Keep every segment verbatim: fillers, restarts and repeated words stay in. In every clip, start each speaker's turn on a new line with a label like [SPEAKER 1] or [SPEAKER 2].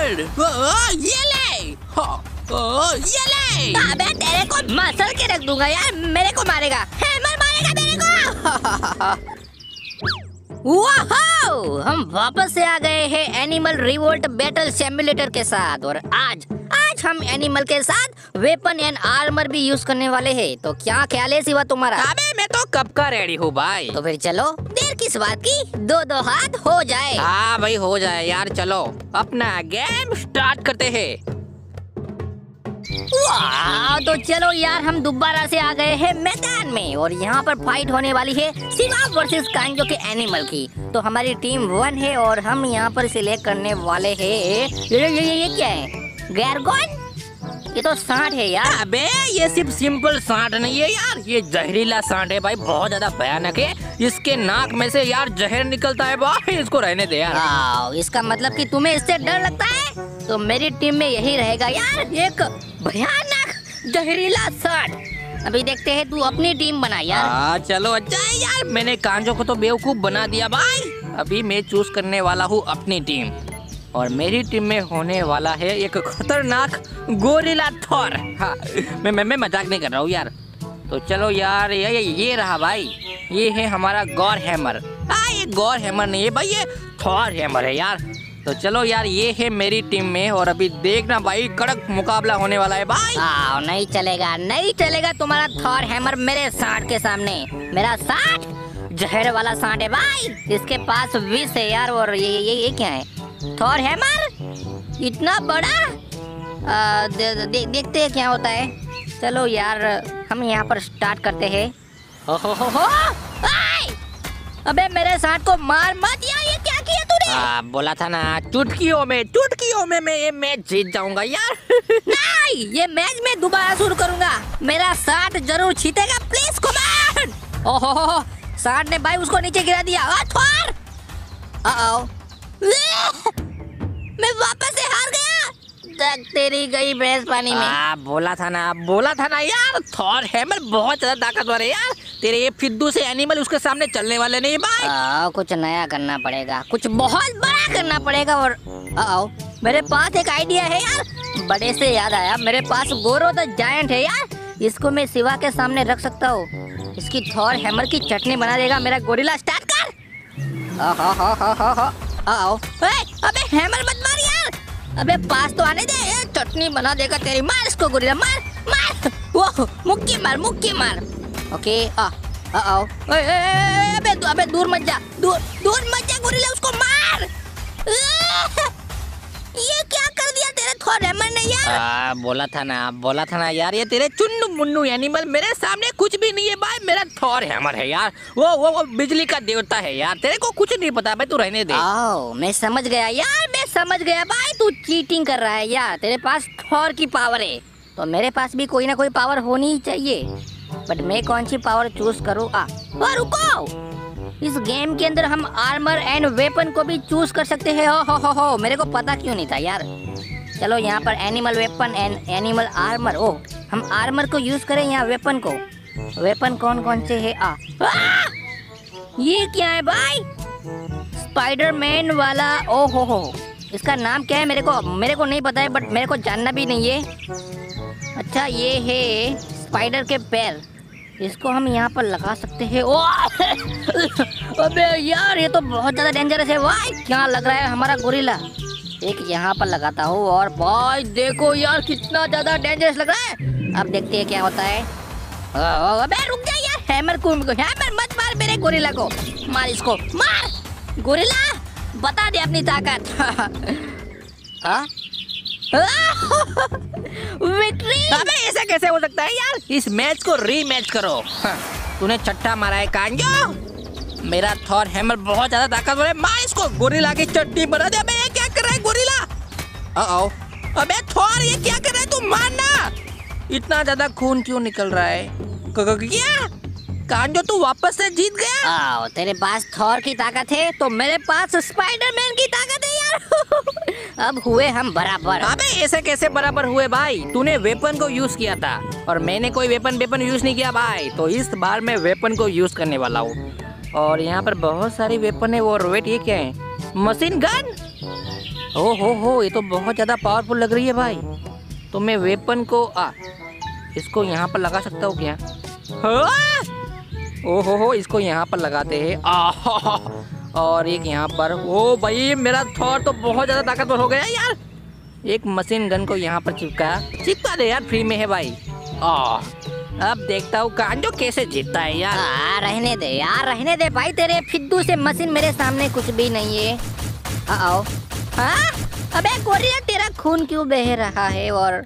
[SPEAKER 1] Speed. ये ले, ओ, ये ले।
[SPEAKER 2] अबे तेरे को मसल के रख दूंगा यार, मेरे को मारेगा, हैमर मारेगा मेरे को। वाओ, हम वापस से आ गए हैं एनिमल रिवोल्ट बैटल सिमुलेटर के साथ और आज आज हम एनिमल के साथ वेपन एंड आर्मर भी यूज करने वाले हैं। तो क्या ख्याल है सिवा तुम्हारा?
[SPEAKER 1] अबे मैं तो कब का रेडी हूँ भाई।
[SPEAKER 2] तो फिर चलो, देर किस बात की, दो दो हाथ हो जाए।
[SPEAKER 1] हाँ भाई हो जाए यार, चलो अपना गेम स्टार्ट करते हैं।
[SPEAKER 2] वाह, तो चलो यार, हम दोबारा से आ गए हैं मैदान में और यहाँ पर फाइट होने वाली है सिवा वर्सेस कांजो के एनिमल की। तो हमारी टीम वन है और हम यहाँ पर सिलेक्ट करने वाले हैं ये, ये, ये, ये क्या है? गैरगॉन? ये तो सांड है यार।
[SPEAKER 1] अबे ये सिर्फ सिंपल सांड नहीं है यार, ये जहरीला सांड है भाई, बहुत ज्यादा भयानक है। इसके नाक में से यार जहर निकलता है भाई, इसको रहने दे यार।
[SPEAKER 2] आओ, इसका मतलब कि तुम्हें इससे डर लगता है? तो मेरी टीम में यही रहेगा यार, एक भयानक जहरीला सांड। अभी देखते हैं, तू अपनी टीम बना यार।
[SPEAKER 1] आ, चलो अच्छा है यार, मैंने कांजो को तो बेवकूफ बना दिया भाई। अभी मैं चूज करने वाला हूँ अपनी टीम और मेरी टीम में होने वाला है एक खतरनाक गोरिल्ला थॉर। हाँ, मैं मैं मैं मजाक नहीं कर रहा हूँ यार। तो चलो यार, ये ये, ये रहा भाई, ये है हमारा गॉर हैमर। हाँ, ये गॉर हैमर नहीं है भाई, ये थॉर हैमर है यार। तो चलो यार, ये है मेरी टीम में और अभी देखना भाई, कड़क मुकाबला होने वाला है भाई।
[SPEAKER 2] आओ, नहीं चलेगा, नहीं चलेगा तुम्हारा थॉर हैमर मेरे सांड के सामने। मेरा सांड जहर वाला सांड है भाई, इसके पास विष है यार। और ये ये ये क्या है? थॉर हैमर इतना बड़ा? आ, दे, दे, देखते हैं क्या होता है। चलो यार, हम यहाँ पर स्टार्ट करते हैं। हो हो हो हो, आए! अबे मेरे सांड को मार मत यार, ये क्या किया तूने?
[SPEAKER 1] आ, बोला था ना, चुटकियों में चुटकियों में मैं ये मैच जीत जाऊंगा यार।
[SPEAKER 2] नहीं, ये मैच मैं दोबारा शुरू करूंगा, मेरा सांड जरूर जीतेगा। Please come on. ओहो हो हो, सांड ने भाई उसको नीचे गिरा दिया। आ, थॉर! आओ, मैं वापस से हार गया। तक तेरी गई भैंस पानी में।
[SPEAKER 1] आ, बोला था ना, बोला था ना यार, थॉर हैमर बहुत ज्यादा ताकतवर है यार। तेरे ये फिद्दू से एनिमल उसके सामने चलने वाले नहीं भाई।
[SPEAKER 2] आओ, कुछ नया करना पड़ेगा, कुछ बहुत बड़ा करना पड़ेगा। और आओ, मेरे पास एक आइडिया है यार, बड़े से याद आया, मेरे पास गोरो द जायंट है यार, इसको मैं सिवा के सामने रख सकता हूँ। इसकी थॉर हैमर की चटनी बना देगा मेरा गोरिल्ला। स्टार्ट कर। ओहो हो हो हो हो, आओ। अबे हैमर मत मार यार, अबे पास तो आने दे, चटनी बना देगा तेरी। मार इसको गोरिल्ला, मार मार। वो मुक्की मार, मुक्की मार। ओके, आ आओ। अबे अबे दूर मत जा, दूर दूर मत जा गोरिल्ला, उसको मार। ये क्या कर दिया तेरे थॉर हैमर ने यार?
[SPEAKER 1] आ, बोला था ना, बोला था ना यार, ये तेरे चुन्नू मुन्नू एनिमल मेरे सामने कुछ भी नहीं है भाई। मेरा थॉर हैमर है यार, वो वो वो बिजली का देवता है यार, तेरे को कुछ नहीं पता भाई, तू रहने दे।
[SPEAKER 2] आओ, मैं समझ गया यार, मैं समझ गया भाई, तू चीटिंग कर रहा है यार। तेरे पास थॉर की पावर है, तो मेरे पास भी कोई ना कोई पावर होनी ही चाहिए। बट मैं कौन सी पावर चूज करूँ? आ, रुको, इस गेम के अंदर हम आर्मर एंड वेपन को भी चूज कर सकते हैं। हो हो हो हो, मेरे को पता क्यों नहीं था यार। चलो यहाँ पर animal weapon and animal armour. ओ, हम आर्मर को यूज करें या वेपन को? वेपन कौन कौन से है? आ, आ! ये क्या है भाई? स्पाइडरमैन वाला। ओ हो हो, इसका नाम क्या है? मेरे को मेरे को नहीं पता है, बट मेरे को जानना भी नहीं है। अच्छा, ये है स्पाइडर के पैर, इसको हम यहाँ पर लगा सकते हैं। ओ अबे यार, ये तो बहुत ज्यादा डेंजरस है भाई। क्या लग रहा है हमारा गोरिल्ला? एक यहाँ पर लगाता हूँ और भाई देखो यार, कितना ज्यादा डेंजरस लग रहा है। अब देखते हैं क्या होता है। ओ, अबे रुक जा यार, हैमर को हैमर मत मार मेरे गोरिल्ला को। मार इसको, मार गोरिल्ला, बता दे अपनी ताकत। हाँ, विक्ट्री।
[SPEAKER 1] अबे ऐसा कैसे हो सकता है यार? इस मैच को रीमैच करो। हाँ, तूने छट्टा मारा है कांजो। मेरा थॉर हैमर बहुत ज्यादा ताकतवर है, मार इसको, गोरिल्ला की चट्टी बना दे। अबे ये क्या कर रहा है गोरिल्ला? आओ, अबे थॉर ये क्या कर रहा है? तू मारना। इतना ज्यादा खून क्यों निकल रहा है? क्या कांजो, तू वापस से जीत गया?
[SPEAKER 2] आओ, तेरे पास थॉर की ताकत है तो मेरे पास स्पाइडरमैन की ताकत है यार। अब हुए हम बराबर।
[SPEAKER 1] अबे ऐसे कैसे बराबर हुए भाई? तूने वेपन को यूज किया था और मैंने कोई वेपन वेपन यूज नहीं किया भाई। तो इस बार मैं वेपन को यूज करने वाला हूँ और यहाँ पर बहुत सारी वेपन है। और वेट, ये क्या है? Machine gun. ओ हो हो, ये तो बहुत ज़्यादा पावरफुल लग रही है भाई। तो मैं वेपन को आ इसको यहाँ पर लगा सकता हूँ क्या? हाँ? ओ हो हो, इसको यहाँ पर लगाते हैं। आ और एक यहाँ पर। ओ भाई, मेरा थॉर तो बहुत ज़्यादा ताकतवर हो गया यार। एक मशीन गन को यहाँ पर चिपका चिपका दे यार, फ्री में है भाई। आ अब देखता हूँ कांजो कैसे जीतता है यार।
[SPEAKER 2] हाँ रहने दे यार, रहने दे भाई, तेरे फिद्दू से मशीन मेरे सामने कुछ भी नहीं है। आओ। हाँ अबे गोरिल्ला, तेरा खून क्यों बह रहा है? और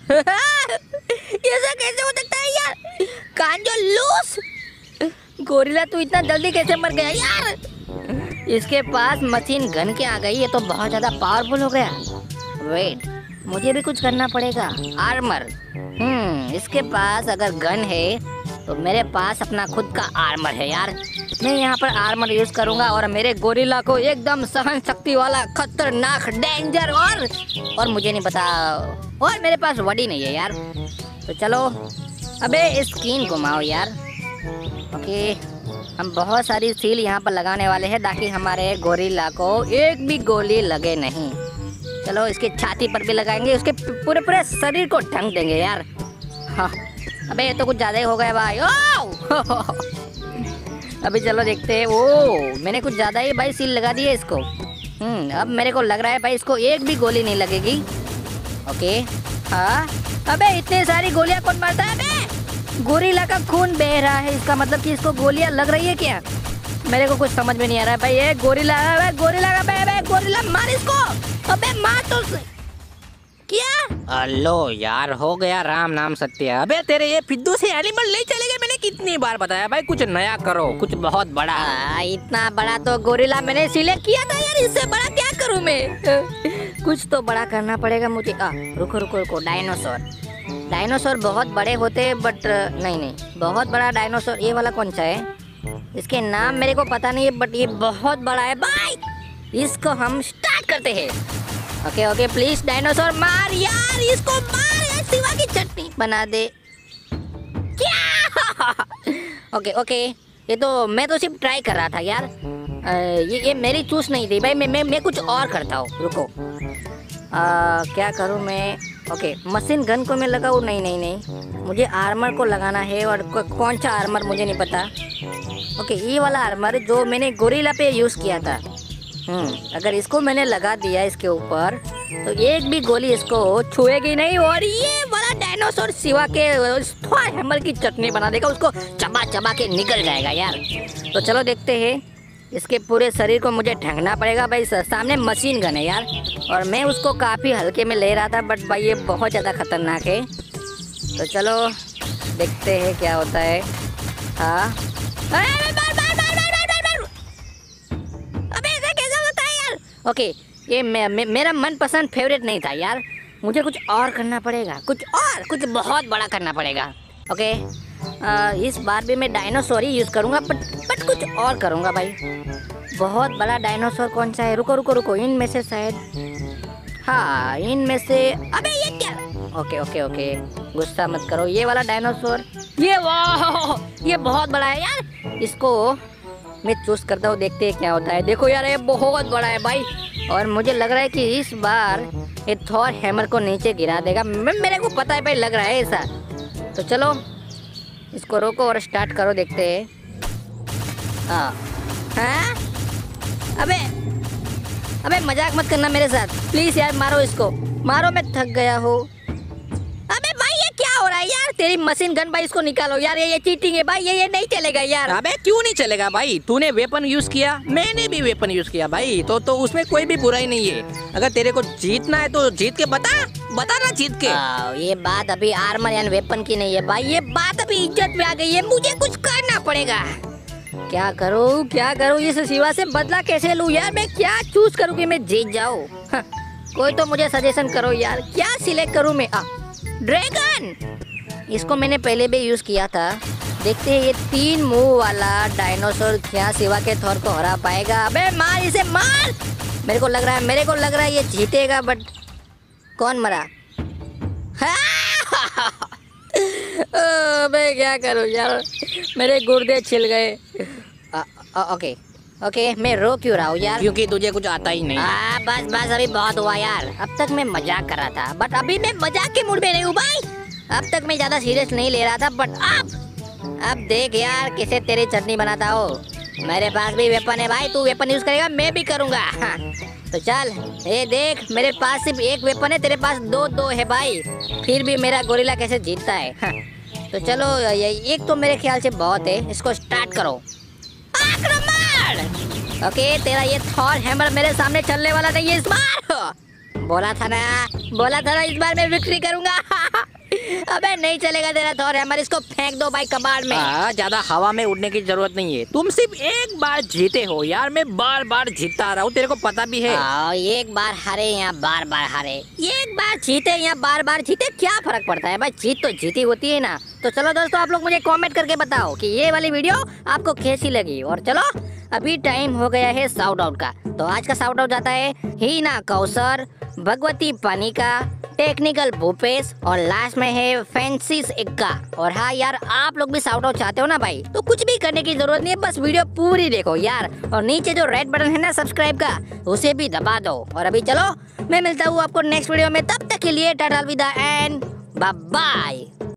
[SPEAKER 2] ऐसा कैसे हो सकता है यार? कांजो लूस, गोरिल्ला तू इतना जल्दी कैसे मर गया यार? इसके पास मशीन गन के आ गई, ये तो बहुत ज्यादा पावरफुल हो गया। वेट, मुझे भी कुछ करना पड़ेगा। आर्मर, हम्म इसके पास अगर गन है तो मेरे पास अपना खुद का आर्मर है यार। मैं यहाँ पर आर्मर यूज करूंगा और मेरे गोरिल्ला को एकदम सहन शक्ति वाला खतरनाक डेंजर और और मुझे नहीं पता, और मेरे पास वडी नहीं है यार। तो चलो अबे स्किन घुमाओ यार। ओके, हम बहुत सारी सील यहाँ पर लगाने वाले हैं ताकि हमारे गोरिल्ला को एक भी गोली लगे नहीं। चलो इसकी छाती पर भी लगाएंगे, उसके पूरे पूरे शरीर को ढंक देंगे यार। हाँ अबे ये तो कुछ ज्यादा ही हो गया भाई। ओ अभी चलो देखते हैं। ओ मैंने कुछ ज्यादा ही भाई सील लगा दी है इसको। हम्म अब मेरे को लग रहा है भाई इसको एक भी गोली नहीं लगेगी। ओके हाँ, अबे इतनी सारी गोलियां कौन मारता है? अबे गोरिल्ला का खून बह रहा है, इसका मतलब कि इसको गोलियां लग रही है क्या? मेरे को कुछ समझ में नहीं आ रहा है भाई। ये गोरिल्ला है, गोरिल्ला का बे, गोरिल्ला मार इसको। अबे मार तो क्या?
[SPEAKER 1] अलो यार, हो गया राम नाम सत्य। अबे तेरे ये फिद्दू से एनिमल नहीं चलेगा, मैंने कितनी बार बताया भाई, कुछ नया करो, कुछ बहुत बड़ा।
[SPEAKER 2] आ, इतना बड़ा तो गोरिल्ला मैंने सिलेक्ट किया था यार, इससे बड़ा क्या करूं मैं? कुछ तो बड़ा करना पड़ेगा मुझे। आ, रुको रुको रुको, डायनासोर। डायनासोर बहुत बड़े होते हैं बट नहीं नहीं, बहुत बड़ा डायनासोर ये वाला कौन सा है? इसके नाम मेरे को पता नहीं है बट ये बहुत बड़ा है भाई। इसको हम स्टार्ट करते हैं। ओके ओके प्लीज डायनासोर मार यार, इसको मार यार, सिवा की चटनी बना दे क्या? ओके ओके, ये तो मैं तो सिर्फ ट्राई कर रहा था यार। आ, ये ये मेरी चूस नहीं थी भाई, मैं मैं मैं कुछ और करता हूँ। रुको आ, क्या करूँ मैं? ओके मशीन गन को मैं लगाऊँ? नहीं नहीं नहीं, मुझे आर्मर को लगाना है। और कौन सा आर्मर मुझे नहीं पता। ओके ये वाला आर्मर जो मैंने गोरिल्ला पे यूज़ किया था। हम्म अगर इसको मैंने लगा दिया इसके ऊपर तो एक भी गोली इसको छुएगी नहीं, और ये वाला डायनासोर सिवा के थॉर हैमर की चटनी बना देगा, उसको चबा चबा के निकल जाएगा यार। तो चलो देखते हैं, इसके पूरे शरीर को मुझे ढंकना पड़ेगा भाई। सामने मशीन गन है यार, और मैं उसको काफ़ी हल्के में ले रहा था बट भाई ये बहुत ज़्यादा खतरनाक है। तो चलो देखते हैं क्या होता है। हाँ ओके okay, ये मे, मे, मेरा मनपसंद फेवरेट नहीं था यार, मुझे कुछ और करना पड़ेगा, कुछ और कुछ बहुत बड़ा करना पड़ेगा। ओके okay, आ, इस बार भी मैं डायनासोर ही यूज़ करूँगा बट बट कुछ और करूँगा भाई। बहुत बड़ा डायनासोर कौन सा है? रुको रुको रुको, इनमें से शायद, हाँ इनमें से। अबे ये क्या? ओके ओके ओके गुस्सा मत करो, ये वाला डायनासोर, ये वाह ये बहुत बड़ा है यार, इसको मैं चूज करता हूँ, देखते हैं क्या होता है। देखो यार ये बहुत बड़ा है भाई, और मुझे लग रहा है कि इस बार ये थॉर हैमर को नीचे गिरा देगा। मेरे को पता है भाई, लग रहा है ऐसा। तो चलो इसको रोको और स्टार्ट करो, देखते हैं। हाँ हाँ अबे अबे मजाक मत करना मेरे साथ प्लीज यार, मारो इसको मारो, मैं थक गया हूँ। अबे भाई ये क्या हो रहा है यार? तेरी मशीन गन भाई, इसको निकालो यार, ये ये चीटिंग है भाई, ये ये नहीं चलेगा यार।
[SPEAKER 1] अबे क्यों नहीं चलेगा भाई? तूने वेपन यूज किया, मैंने भी वेपन यूज किया भाई, तो तो उसमें कोई भी बुराई नहीं है। अगर तेरे को जीतना है तो जीत के बता बता ना, जीत के।
[SPEAKER 2] आ, ये बात अभी आर्मर एंड वेपन की नहीं है भाई, ये बात अभी इज्जत में आ गई है, मुझे कुछ करना पड़ेगा। क्या करूँ क्या करूँ, इस शिवा से बदला कैसे लूँ यार? मैं क्या चूज करूँ कि मैं जीत जाऊँ? कोई तो मुझे सजेशन करो यार, क्या सिलेक्ट करूँ मैं? आ, ड्रैगन, इसको मैंने पहले भी यूज किया था। देखते हैं ये तीन मुंह वाला डायनासोर क्या शिवा के थॉर को हरा पाएगा। अबे मार इसे मार, मेरे को लग रहा है मेरे को लग रहा है ये जीतेगा, बट कौन मरा? अबे क्या करूं यार, मेरे गुर्दे छिल गए। आ, आ, ओके ओके मैं रो क्यों रहा हूँ यार?
[SPEAKER 1] क्योंकि तुझे कुछ आता ही नहीं।
[SPEAKER 2] आ, बस बस अभी बहुत हुआ यार। अब तक मैं मजाक कर रहा था, बट अभी मैं मजाक के मूड में नहीं हूँ भाई। अब तक मैं ज्यादा सीरियस नहीं ले रहा था, बट अब अब देख यार किसे तेरी चटनी बनाता हो। मेरे पास भी वेपन है भाई, तू वेपन यूज करेगा मैं भी करूँगा। हाँ। तो चल ये देख, मेरे पास सिर्फ एक वेपन है, तेरे पास दो दो है भाई। फिर भी मेरा गोरिल्ला कैसे जीतता है। हाँ। तो चलो ये एक तो मेरे ख्याल से बहुत है, इसको स्टार्ट करो। आक्रमण! ओके तेरा ये थॉर हैमर मेरे सामने चलने वाला नहीं है इस बार। बोला था ना, बोला था ना इस बार मैं विक्ट्री करूंगा। अबे नहीं चलेगा तेरा थॉर हैमर, इसको फेंक दो भाई कबाड़ में।
[SPEAKER 1] आ, ज्यादा हवा में उड़ने की जरूरत नहीं है, तुम सिर्फ एक बार जीते हो यार, मैं बार बार जीतता आ रहा हूँ, तेरे को पता भी है।
[SPEAKER 2] आ, एक बार हारे या बार बार हारे, एक बार जीते या बार बार जीते क्या फर्क पड़ता है भाई, जीत तो जीती होती है ना। तो चलो दोस्तों आप लोग मुझे कमेंट करके बताओ कि ये वाली वीडियो आपको कैसी लगी। और चलो अभी टाइम हो गया है साउट आउट का। तो आज का साउट आउट जाता है हीना कौसर, भगवती पानिका, टेक्निकल भूपेश और लास्ट में है फैंसिस इक्का। और हाँ यार आप लोग भी साउट आउट चाहते हो ना भाई, तो कुछ भी करने की जरूरत नहीं है, बस वीडियो पूरी देखो यार। और नीचे जो रेड बटन है ना सब्सक्राइब का, उसे भी दबा दो। और अभी चलो मैं मिलता हूँ आपको नेक्स्ट वीडियो में, तब तक के लिए टाटा अलविदा एंड बाय बाय।